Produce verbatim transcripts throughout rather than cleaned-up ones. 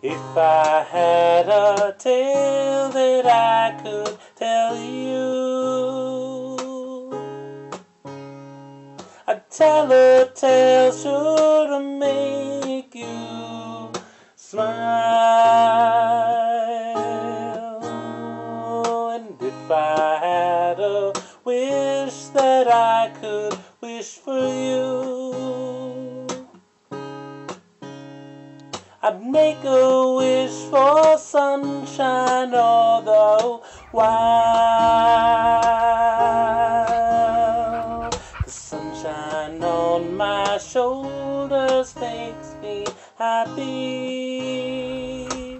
If I had a tale that I could tell you, I'd tell a tale sure to make you smile. And if I had a wish that I could wish for you, I'd make a wish for sunshine all the while. The sunshine on my shoulders makes me happy,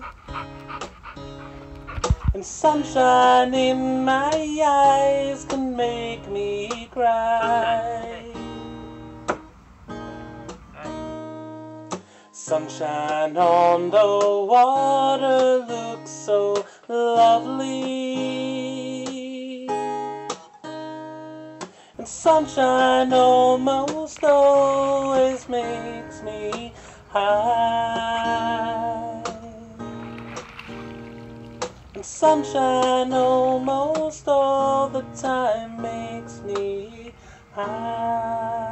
and sunshine in my eyes can make me cry. Sunshine on the water looks so lovely, and sunshine almost always makes me high. And sunshine almost all the time makes me high.